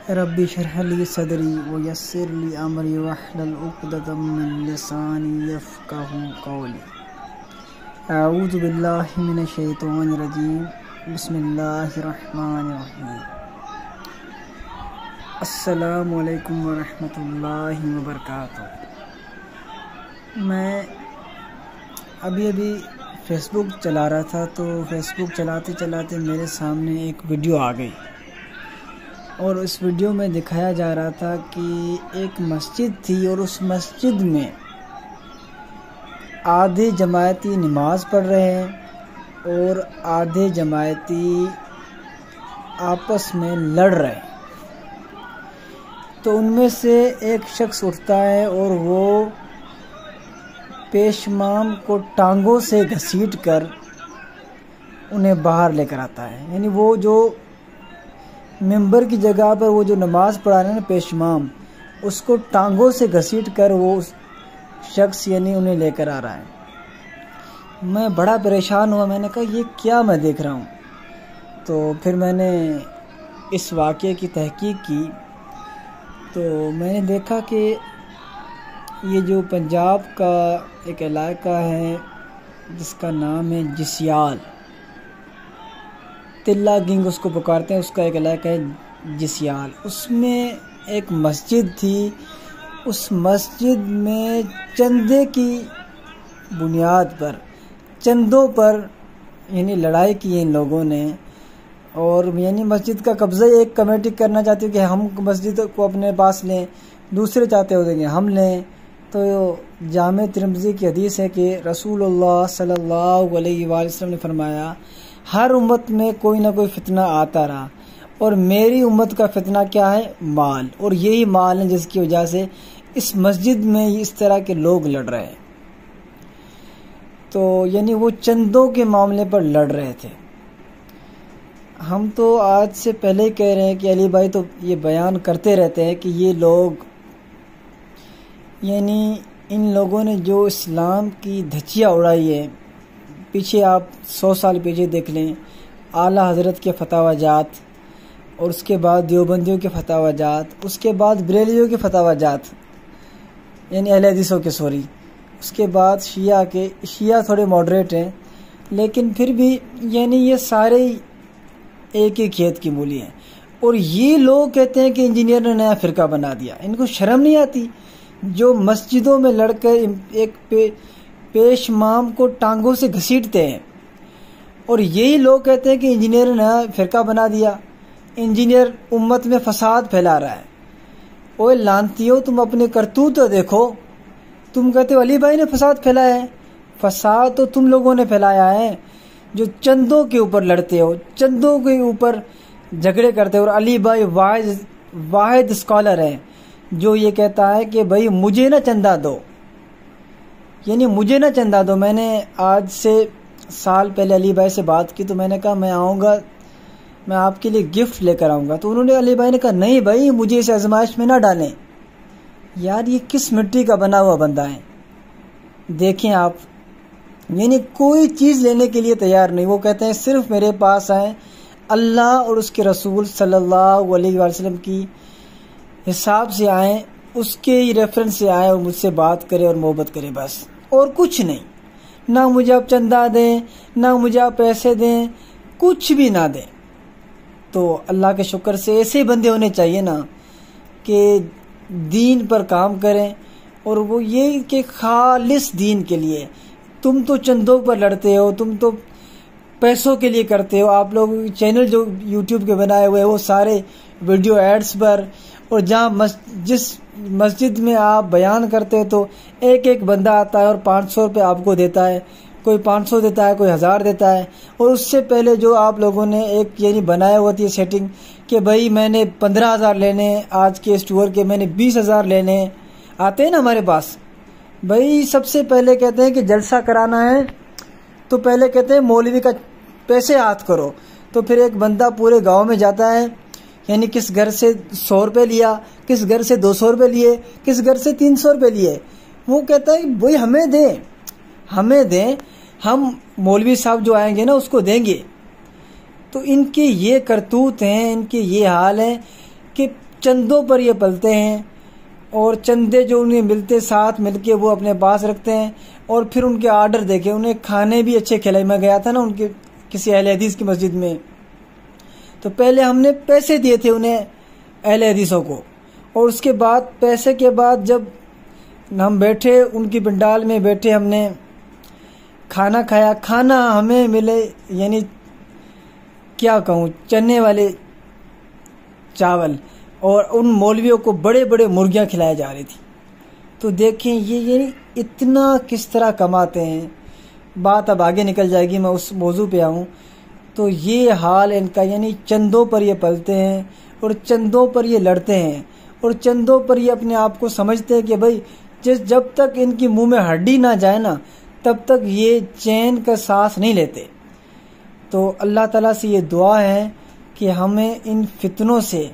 ربی اشرح لی صدری ویسر لی امری واحلل عقدۃ من لسانی یفقہوا قولی۔ اعوذ باللہ من الشیطان الرجیم، بسم اللہ الرحمن الرحیم۔ السلام علیکم ورحمۃ اللہ وبرکاتہ۔ میں ابھی فیس بک چلا رہا تھا، تو فیس بک چلاتے چلاتے میرے سامنے ایک ویڈیو آ گئی، اور اس ویڈیو میں دکھایا جا رہا تھا کہ ایک مسجد تھی، اور اس مسجد میں آدھے جماعتی نماز پڑھ رہے ہیں اور آدھے جماعتی آپس میں لڑ رہے ہیں۔ تو ان میں سے ایک شخص اٹھتا ہے اور وہ پیشمام کو ٹانگوں سے گھسیٹ کر انہیں باہر لے کر آتا ہے، یعنی وہ جو ممبر کی جگہ پر وہ جو نماز پڑھا رہے ہیں نا پیشمام، اس کو ٹانگوں سے گھسیٹ کر وہ شخص یعنی انہیں لے کر آ رہا ہے۔ میں بڑا پریشان ہوا، میں نے کہا یہ کیا میں دیکھ رہا ہوں؟ تو پھر میں نے اس واقعے کی تحقیق کی، تو میں نے دیکھا کہ یہ جو پنجاب کا ایک علاقہ ہے جس کا نام ہے جسیال، تلہ گنگ اس کو پکارتے ہیں، اس کا ایک علاقہ ہے جسیال، اس میں ایک مسجد تھی۔ اس مسجد میں چندے کی بنیاد پر، چندوں پر یعنی لڑائی کی ان لوگوں نے، اور یعنی مسجد کا قبضہ ایک کمیٹی کرنا چاہتی ہے کہ ہم مسجد کو اپنے پاس لیں، دوسرے چاہتے ہوتے کہ ہم لیں۔ تو جامع ترمذی کی حدیث ہے کہ رسول اللہ صلی اللہ علیہ وآلہ وسلم نے فرمایا، ہر امت میں کوئی نہ کوئی فتنہ آتا رہا، اور میری امت کا فتنہ کیا ہے؟ مال، اور یہی مال ہے جس کی وجہ سے اس مسجد میں اس طرح کے لوگ لڑ رہے ہیں۔ تو یعنی وہ چندوں کے معاملے پر لڑ رہے تھے۔ ہم تو آج سے پہلے ہی کہہ رہے ہیں کہ علی بھائی تو یہ بیان کرتے رہتے ہیں کہ یہ لوگ یعنی ان لوگوں نے جو اسلام کی دھچیاں اڑائی ہے، پیچھے آپ 100 سال پیچھے دیکھ لیں، اعلیٰ حضرت کے فتاوی جات، اور اس کے بعد دیوبندیوں کے فتاوی جات، اس کے بعد بریلویوں کے فتاوی جات یعنی اہل حدیثوں کے، اس کے بعد شیعہ تھوڑے ماڈریٹ ہیں، لیکن پھر بھی یعنی یہ سارے ایک ہی کھیت کی مولی ہیں۔ اور یہ لوگ کہتے ہیں کہ انجینئر نے نیا فرقہ بنا دیا۔ ان کو شرم نہیں آتی جو مسجدوں میں لڑ کر ایک پیشمام کو ٹانگوں سے گھسیٹتے ہیں، اور یہی لوگ کہتے ہیں کہ انجینئر نے نیا فرقہ بنا دیا، انجینئر امت میں فساد پھیلا رہا ہے۔ اوے لانتیو، تم اپنے کرتوت تو دیکھو۔ تم کہتے ہو علی بھائی نے فساد پھیلایا ہے، فساد تو تم لوگوں نے پھیلایا ہے جو چندوں کے اوپر لڑتے ہو، چندوں کے اوپر جھگڑے کرتے ہو۔ اور علی بھائی واحد اسکالر ہے جو یہ کہتا ہے کہ بھائی مجھے نہ چندہ دو، یعنی مجھے نہ چندہ دو۔ میں نے آج سے سال پہلے علی بھائی سے بات کی، تو میں نے کہا میں آؤں گا، میں آپ کے لیے گفٹ لے کر آؤں گا۔ تو انہوں نے، علی بھائی نے کہا نہیں بھائی مجھے اس آزمائش میں نہ ڈالیں۔ یار یہ کس مٹی کا بنا ہوا بندہ ہے؟ دیکھیں آپ، یعنی کوئی چیز لینے کے لیے تیار نہیں۔ وہ کہتے ہیں صرف میرے پاس آئیں، اللہ اور اس کے رسول صلی اللہ علیہ وآلہ وسلم کی حساب سے آئیں، اس کے ریفرنس سے آئیں اور مجھ سے بات کرے اور محبت کرے، بس اور کچھ نہیں۔ نہ مجھے آپ چندہ دیں، نہ مجھے آپ پیسے دیں، کچھ بھی نہ دیں۔ تو اللہ کے شکر سے ایسے بندے ہونے چاہیے نا کہ دین پر کام کریں، اور وہ یہ کہ خالص دین کے لیے۔ تم تو چندوں پر لڑتے ہو، تم تو پیسوں کے لیے کرتے ہو۔ آپ لوگ چینل جو یوٹیوب کے بنائے ہوئے وہ سارے ویڈیو ایڈز پر، اور جہاں جس مسجد میں آپ بیان کرتے ہو تو ایک بندہ آتا ہے اور 500 روپے آپ کو دیتا ہے، کوئی 500 دیتا ہے، کوئی 1000 دیتا ہے۔ اور اس سے پہلے جو آپ لوگوں نے ایک یعنی بنایا ہوا تھی سیٹنگ کہ بھائی میں نے 15,000 لینے آج کے اس ٹور کے، میں نے 20,000 لینے، آتے ہیں نا ہمارے پاس۔ بھائی سب سے پہلے کہتے ہیں کہ جلسہ کرانا ہے تو پہلے کہتے ہیں مولوی کا پیسے ہاتھ کرو۔ تو پھر ایک بندہ پورے گاؤں میں جاتا ہے، یعنی کس گھر سے 100 روپے لیا، کس گھر سے 200 روپے لیے، کس گھر سے 300 روپے لیے۔ وہ کہتا ہے بھائی ہمیں دیں، ہم مولوی صاحب جو آئیں گے نا اس کو دیں گے۔ تو ان کے یہ کرتوت ہیں، ان کے یہ حال ہیں کہ چندوں پر یہ پلتے ہیں، اور چندے جو انہیں ملتے ساتھ مل کے وہ اپنے پاس رکھتے ہیں، اور پھر ان کے آرڈر دیکھے، انہیں کھانے بھی اچھے کھلائے۔ میں گیا تھا نا ان کے کسی اہل حدیث کی مسجد میں، تو پہلے ہم نے پیسے دیے تھے انہیں اہل حدیثوں کو، اور اس کے بعد پیسے کے بعد جب ہم بیٹھے ان کی پنڈال میں بیٹھے، ہم نے کھانا کھایا، کھانا ہمیں ملے یعنی کیا کہوں، چنے والے چاول، اور ان مولویوں کو بڑے بڑے مرغیاں کھلائی جا رہی تھی۔ تو دیکھیں یہ یعنی اتنا کس طرح کماتے ہیں۔ بات اب آگے نکل جائے گی، میں اس موضوع پہ آؤں۔ تو یہ حال ان کا، یعنی چندوں پر یہ پلتے ہیں اور چندوں پر یہ لڑتے ہیں، اور چندوں پر یہ اپنے آپ کو سمجھتے ہیں کہ بھائی جب تک ان کی منہ میں ہڈی نہ جائے نا تب تک یہ چین کا سانس نہیں لیتے۔ تو اللہ تعالیٰ سے یہ دعا ہے کہ ہمیں ان فتنوں سے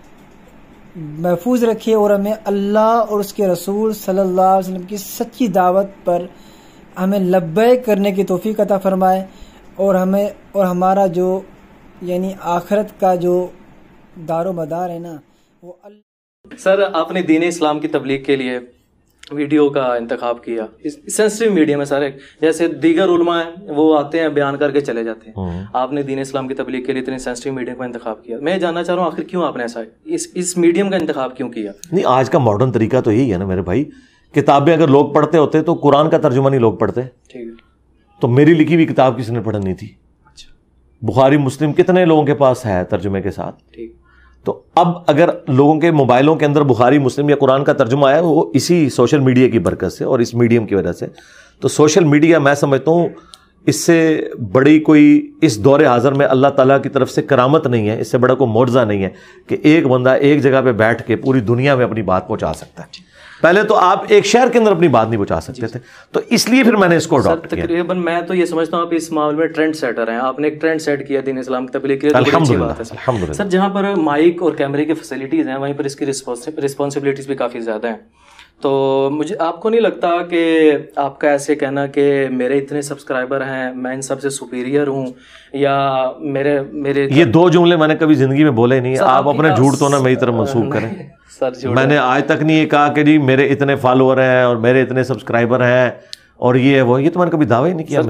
محفوظ رکھے، اور ہمیں اللہ اور اس کے رسول صلی اللہ علیہ وسلم کی سچی دعوت پر ہمیں لبیک کرنے کی توفیق عطا فرمائے، اور ہمارا جو یعنی آخرت کا جو دار و مدار ہے نا وہ سر آپ نے دین اسلام کی تبلیغ کے لیے ویڈیو کا انتخاب کیا، سینسٹیو میڈیم ہے سارے، جیسے دیگر علماء ہیں وہ آتے ہیں بیان کر کے چلے جاتے ہیں، آپ نے دین اسلام کی تبلیغ کے لیے اتنے سینسٹیو میڈیم کا انتخاب کیا۔ میں جاننا چاہ رہا ہوں آخر کیوں آپ نے ایسا اس میڈیم کا انتخاب کیوں کیا؟ نہیں، آج کا ماڈرن طریقہ تو یہی ہے نا میرے بھائی، کتابیں اگر لوگ پڑھتے ہوتے تو قرآن کا ترجمہ نہیں لوگ پڑھتے، ٹھیک ہے، تو میری لکھی ہوئی کتاب کسی نے پڑھنی تھی؟ بخاری مسلم کتنے لوگوں کے پاس ہے ترجمے کے ساتھ؟ ٹھیک۔ تو اب اگر لوگوں کے موبائلوں کے اندر بخاری مسلم یا قرآن کا ترجمہ آیا وہ اسی سوشل میڈیا کی برکت سے اور اس میڈیم کی وجہ سے، تو سوشل میڈیا میں سمجھتا ہوں اس سے بڑی کوئی اس دور حاضر میں اللہ تعالیٰ کی طرف سے کرامت نہیں ہے، اس سے بڑا کوئی معجزہ نہیں ہے کہ ایک بندہ ایک جگہ پہ بیٹھ کے پوری دنیا میں اپنی بات پہنچا سکتا ہے۔ پہلے تو آپ ایک شہر کے اندر اپنی بات نہیں پہنچا سکتے تھے، تو اس لیے پھر میں نے اس کو اڈاپٹ کیا۔ تقریباً میں تو یہ سمجھتا ہوں آپ اس معاملے میں ٹرینڈ سیٹر ہیں، آپ نے ایک ٹرینڈ سیٹ کیا دین اسلام کی تبلیغ کے لیے، تو اچھی بات ہے الحمدللہ۔ سر جہاں پر مائک اور کیمرے کی فیسلٹیز ہیں وہیں پر اس کی رسپانسبلٹیز بھی کافی زیادہ ہیں، تو مجھے آپ کو نہیں لگتا کہ آپ کا ایسے کہنا کہ میرے اتنے سبسکرائبر ہیں میں ان سب سے سپیریئر ہوں، یا میرے یہ دو جملے میں نے کبھی زندگی میں بولے نہیں، آپ اپنے جھوٹ تو نہ میری طرف منسوخ کریں۔ میں نے آج تک نہیں یہ کہا کہ جی میرے اتنے فالوور ہیں اور میرے اتنے سبسکرائبر ہیں اور یہ وہ، یہ تو میں نے کبھی دعویٰ ہی نہیں کیا۔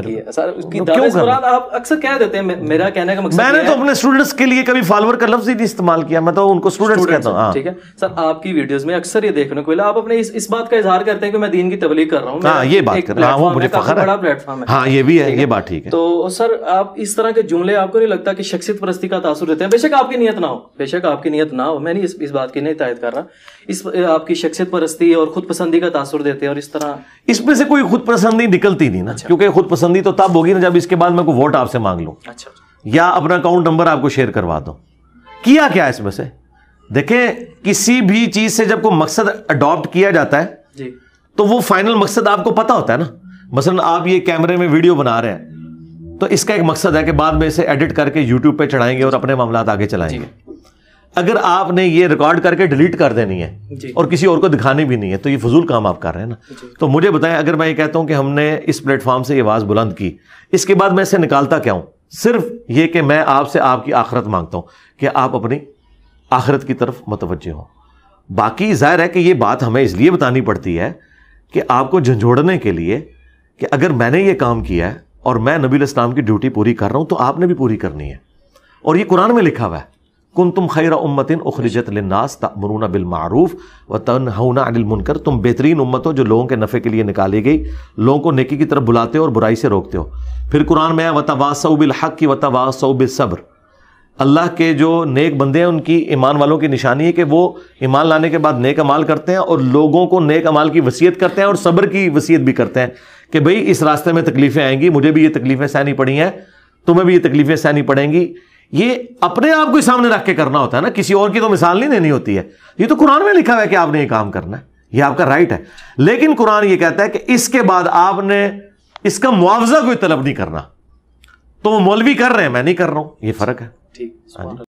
آپ اکثر کہہ دیتے ہیں، میرا کہنے کا مقصد میں نے تو اپنے اسٹوڈنٹس کے لیے کبھی فالوور کا لفظ ہی نہیں استعمال کیا، میں تو ان کو اسٹوڈنٹس کہتا ہوں۔ ٹھیک ہے سر، آپ کی ویڈیوز میں اکثر یہ دیکھنے کو ملا آپ اپنے اس بات کا اظہار کرتے ہیں کہ میں دین کی تبلیغ کر رہا ہوں۔ ہاں یہ بات کر رہا ہوں، وہ مجھے فخر ہے، بڑا پلیٹ فارم ہے۔ ہاں یہ بھی ہے، یہ بات ٹھیک ہے۔ تو سر آپ اس طرح کے جملے آپ کو نہیں لگتا کہ شخصیت پرستی کا تاثر دیتے ہیں؟ بے شک آپ کی نیت نہ ہو، بے شک آپ کی نیت نہ ہو، میں نہیں اس بات کی نہیں تائید کر رہا، اس آپ کی شخصیت پرستی اور خود پسندی کا تاثر دیتے ہیں، اور اس طرح اس میں سے کوئی خود پسندی نکلتی نہیں نا، کیونکہ خود پسندی تو تب ہوگی نا جب اس کے بعد میں کوئی ووٹ آپ سے مانگ لوں یا اپنا اکاؤنٹ نمبر آپ کو شیئر کروا دوں۔ کیا کیا اس میں سے؟ دیکھیں کسی بھی چیز سے جب کوئی مقصد اڈاپٹ کیا جاتا ہے تو وہ فائنل مقصد آپ کو پتا ہوتا ہے نا۔ مثلا آپ یہ کیمرے میں ویڈیو بنا رہے ہیں تو اس کا ایک مقصد ہے کہ بعد میں اسے ایڈٹ کر کے یوٹیوب پہ چڑھائیں گے اور اپنے معاملات آگے چلائیں گے۔ اگر آپ نے یہ ریکارڈ کر کے ڈیلیٹ کر دینی ہے اور کسی اور کو دکھانی بھی نہیں ہے تو یہ فضول کام آپ کر رہے ہیں نا۔ تو مجھے بتائیں، اگر میں یہ کہتا ہوں کہ ہم نے اس پلیٹ فارم سے یہ آواز بلند کی، اس کے بعد میں اسے نکالتا کیا ہوں؟ صرف یہ کہ میں آپ سے آپ کی آخرت مانگتا ہوں کہ آپ اپنی آخرت کی طرف متوجہ ہوں۔ باقی ظاہر ہے کہ یہ بات ہمیں اس لیے بتانی پڑتی ہے کہ آپ کو جھنجھوڑنے کے لیے کہ اگر میں نے یہ کام کیا ہے اور میں نبی علیہ السلام کی ڈیوٹی پوری کر رہا ہوں تو آپ نے بھی پوری کرنی ہے، اور یہ قرآن میں لکھا ہوا ہے، کنتم خیر امۃ اخرجت للناس تأمرون بالمعروف وتنہون عن المنکر، تم بہترین امت ہو جو لوگوں کے نفع کے لیے نکالی گئی، لوگوں کو نیکی کی طرف بلاتے ہو اور برائی سے روکتے ہو۔ پھر قرآن میں ہے وتواصوا بالحق وتواصوا بالصبر، اللہ کے جو نیک بندے ہیں ان کی، ایمان والوں کی نشانی ہے کہ وہ ایمان لانے کے بعد نیک اعمال کرتے ہیں اور لوگوں کو نیک اعمال کی وصیت کرتے ہیں اور صبر کی وصیت بھی کرتے ہیں کہ بھئی اس راستے میں تکلیفیں آئیں گی، مجھے بھی یہ تکلیفیں سہنی پڑی ہیں، تمہیں بھی یہ تکلیفیں سہنی پڑیں گی۔ یہ اپنے آپ کو سامنے رکھ کے کرنا ہوتا ہے نا، کسی اور کی تو مثال نہیں دینی ہوتی ہے۔ یہ تو قرآن میں لکھا ہوا ہے کہ آپ نے یہ کام کرنا ہے، یہ آپ کا رائٹ ہے، لیکن قرآن یہ کہتا ہے کہ اس کے بعد آپ نے اس کا معاوضہ کوئی طلب نہیں کرنا۔ تو وہ مولوی کر رہے ہیں، میں نہیں کر رہا ہوں، یہ فرق ہے۔